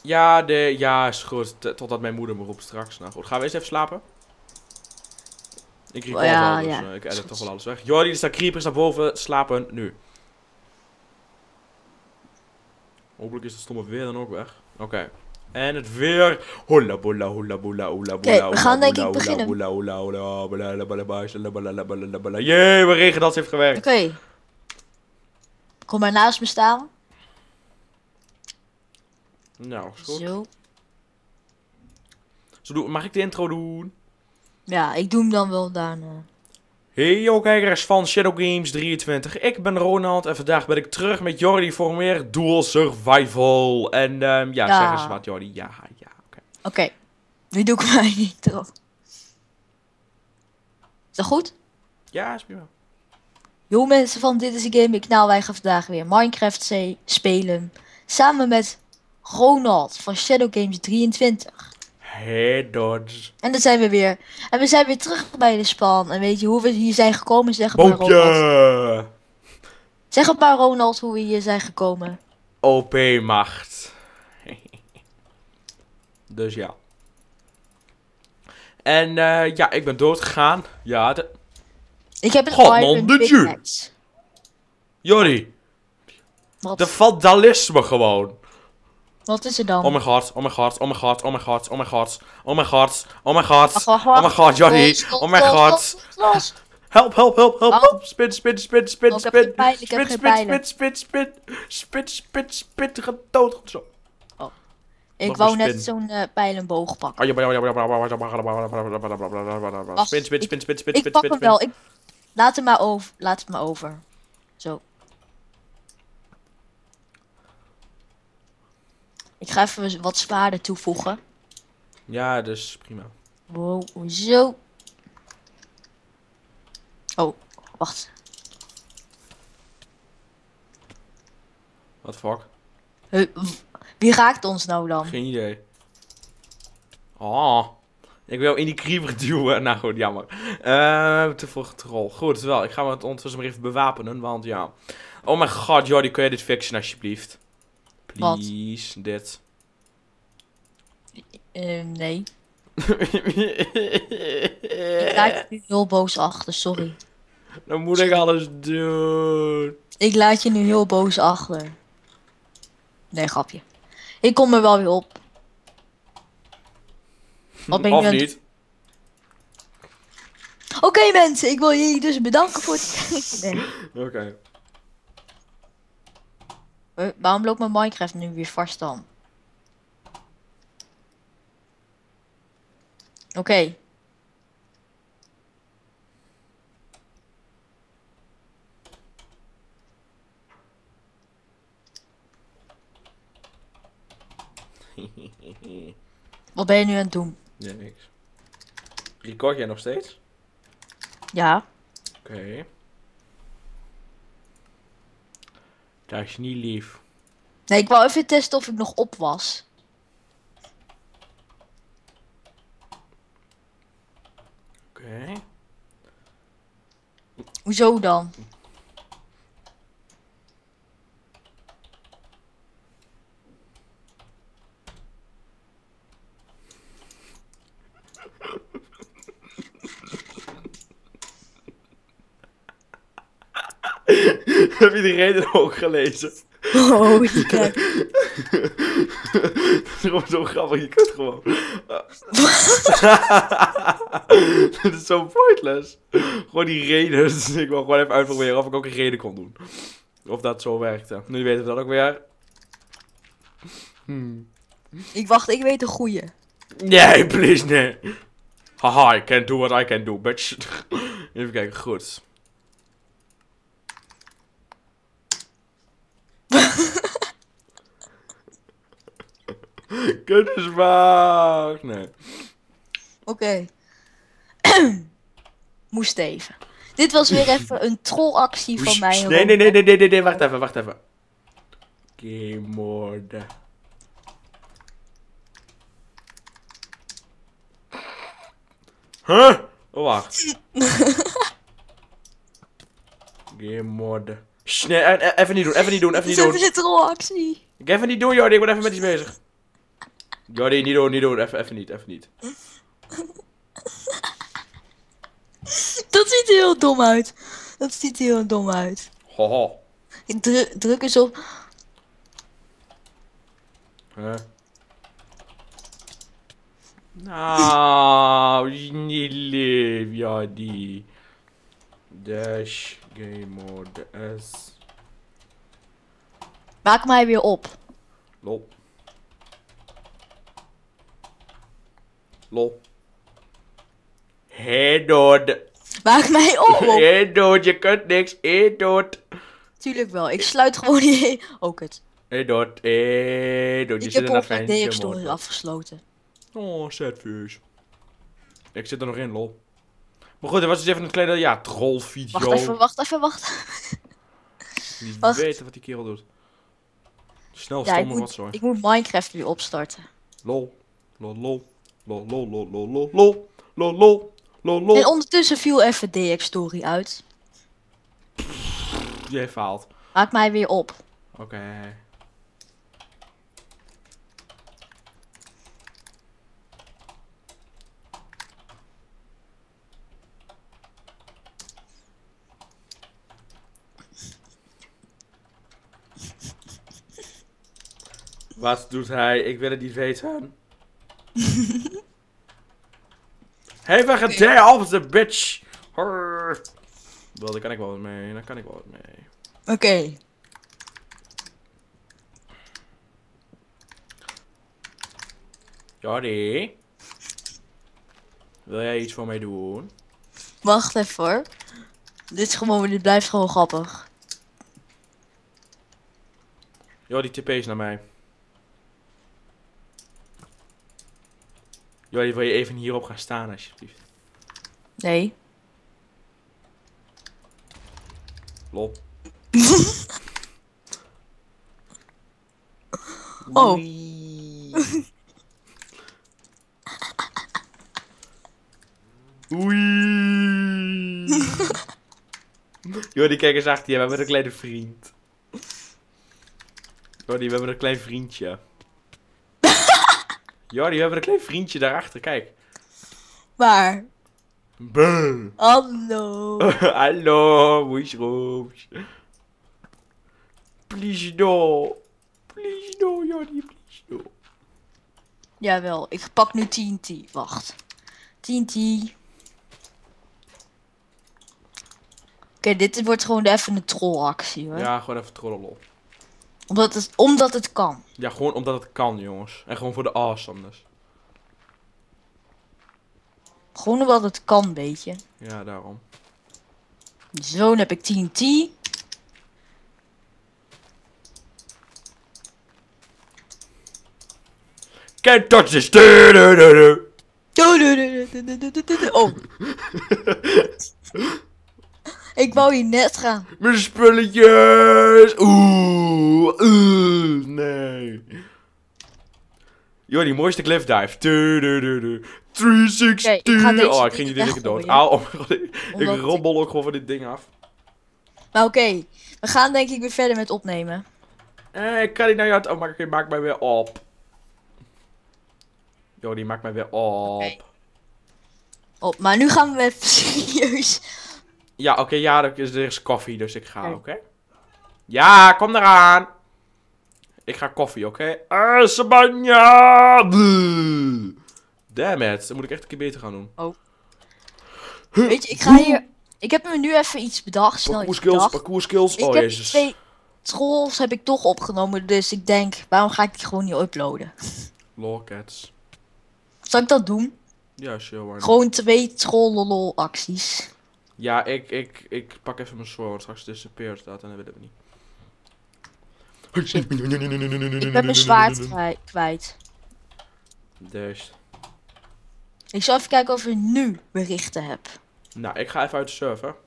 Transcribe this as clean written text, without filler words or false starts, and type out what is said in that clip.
Ja, is goed. Totdat mijn moeder me roept straks. Nou goed, gaan we eens even slapen? Ik record wel, dus ik edit toch wel alles weg. Jordi, er staan creepers naar boven. Slapen nu. Hopelijk is het stomme weer dan ook weg. Oké. En het weer. Holla bolla holla bolla holla bolla. Oké, we gaan denk ik beginnen. Jee, mijn regendans heeft gewerkt. Oké. Kom maar naast me staan. Nou, is goed. Zo. Mag ik de intro doen? Ja, ik doe hem dan wel daarna. Hey yo kijkers van Shadow Games 23, ik ben Ronald en vandaag ben ik terug met Jordi voor meer Dual Survival. En zeg eens wat Jordi, ja, oké. Oké, nu doe ik mij niet erop. Is dat goed? Ja, is prima. Yo mensen van Dit is een Game, wij gaan vandaag weer Minecraft spelen. Samen met Ronald van Shadow Games 23. Hey Dodge. En daar zijn we weer. En we zijn weer terug bij de span. En weet je hoe we hier zijn gekomen? Zeg het maar Ronald. Zeg het maar Ronald hoe we hier zijn gekomen. OP-macht. Dus ja. En ja, ik ben doodgegaan. Ja, ik heb een Iron Pickaxe. Jordi. Wat? De vandalisme gewoon. Wat is er dan? Oh mijn god, oh mijn god, oh mijn god, oh mijn god, oh mijn god, oh mijn god, oh mijn god, oh mijn god, Jordi, oh mijn god. Help, help, help, help, help, spin, spin, spin, spin, spin, spin, spin, spin, spin, spin, spin, spin, gedood. Zo. Oh. Ik wou net zo'n pijl en boog pakken. Spin, spin, spin, spin, spin, ik pak hem wel, laat het maar over, laat het maar over. Zo. Ik ga even wat zwaarden toevoegen. Ja, dus prima. Wow, zo. Oh, wacht. Wat fuck? Wie raakt ons nou dan? Geen idee. Oh, ik wil in die creeper duwen. Nou goed, jammer. Te veel getrol. Goed, wel. Ik ga me het ondertussen maar even bewapenen, want ja. Oh mijn god, Jordi, kun je dit fixen alsjeblieft? Please, wat? Dit. Nee. Ik laat je nu heel boos achter, sorry. Dan moet ik alles doen. Ik laat je nu heel boos achter. Nee, grapje. Ik kom er wel weer op. Wat ben of niet. Oké, mensen, ik wil jullie dus bedanken voor het kijken. Oké. Waarom loopt mijn Minecraft nu weer vast dan? Oké. Wat ben je nu aan het doen? Ja, niks. Record jij nog steeds? Ja. Oké. Dat is niet lief. Nee, ik wou even testen of ik nog op was. Oké. Hoezo dan? Heb je die reden ook gelezen? Oh, je kijkt. Dat is gewoon zo grappig, je kunt gewoon. Dit is zo pointless. Gewoon die reden. Dus ik wil gewoon even uitproberen of ik ook een reden kon doen. Of dat zo werkte. Nu weten we dat ook weer. Ik weet een goeie. Nee, please, nee. Haha, I can do what I can do, bitch. Even kijken, goed. Kut is waar. Nee. Oké. Moest even. Dit was weer even een trollactie van mij. Nee, wacht even. Game mode. Huh? Oh, wacht. Game mode. Nee, even niet doen. Dit is even een trollactie. Ik even niet doen, Jordi, ik ben even met iets bezig. Jordi, niet doen, niet doen. Even niet, even niet. Dat ziet er heel dom uit. Dat ziet er heel dom uit. Haha. Druk eens op. Huh? Nou, niet lief, Jordi. Dash, game mode, S. Maak mij weer op. Lol. Lol. Hey, dood. Maak mij op. Hey, dood, je kunt niks. Hey, dood. Tuurlijk wel. Ik sluit gewoon niet. Ook het. Hey, dood. Hey, dood. Je Ik zit heb in ook dat mijn ventje, DX-story man. afgesloten. Oh, sad face. Ik zit er nog in, lol. Maar goed, er was dus even een kleine, ja, trollvideo. Wacht even. Niet Wacht. weten wat die kerel doet. Snel, Ja, stomme rotzooi. ik moet Minecraft weer opstarten. Lol. Lol, lol. Lol, lol, lol, lol, lol, lol. Lol, lol. Lol, lol. En ondertussen viel even DX-story uit. Jij faalt. Maak mij weer op. Oké. Wat doet hij? Ik wil het niet weten. Even gedeeld, de bitch. Wel, daar kan ik wel wat mee. Daar kan ik wel wat mee. Oké. Jordi. Wil jij iets voor mij doen? Wacht even hoor. Dit blijft gewoon grappig. Jordi, TP is naar mij. Jordi, wil je even hierop gaan staan alsjeblieft? Nee. Lol. Oh. Oei. Oei. Jordi, kijk eens achter je. We hebben een kleine vriend. Jordi, we hebben een klein vriendje. Jordi, we hebben een klein vriendje daarachter. Kijk. Waar? Buh. Hallo. Hallo, mushrooms. Please no. Please no, Jordi, please no. Jawel, ik pak nu TNT. Wacht. TNT. Oké, dit wordt gewoon even een trollactie hoor. Ja, gewoon even trollen, lol. Omdat het kan. Ja, gewoon omdat het kan, jongens. En gewoon voor de awesomeness. Gewoon omdat het kan, weet je. Ja, daarom. Zo, dan heb ik TNT. Can't touch this. Oh. Ik wou hier net gaan. Mijn spulletjes. Nee. Jordi, mooiste cliff dive. 360. Oké, ik ga deze Oh, ik ging niet in dood. weggooien. Auw, oh mijn god. Ik Omdat robbel ook gewoon van dit ding af. Maar oké, we gaan denk ik weer verder met opnemen. Ik kan niet naar jou. Oh, maak mij weer op. Jordi, maak mij weer op. Oké. Maar nu gaan we even serieus. Ja, oké, ja, er is koffie, dus ik ga, oké? Ja, kom eraan. Ik ga koffie, oké? Sabanja! Damn it, dan moet ik echt een keer beter gaan doen. Oh. Weet je, ik ga hier... Ik heb me nu even iets bedacht, snel iets bedacht. Parcours skills, Ik oh heb jezus. 2 trolls heb ik toch opgenomen, dus ik denk, waarom ga ik die gewoon niet uploaden? Lolcats. Zal ik dat doen? Ja, sure, why not? Gewoon 2 trollolol acties. Ja, ik pak even mijn sword, straks disappears dat en dat willen we niet. Ik ben mijn zwaard kwijt. Dus. Ik zal even kijken of ik nu berichten heb. Nou, ik ga even uit de server.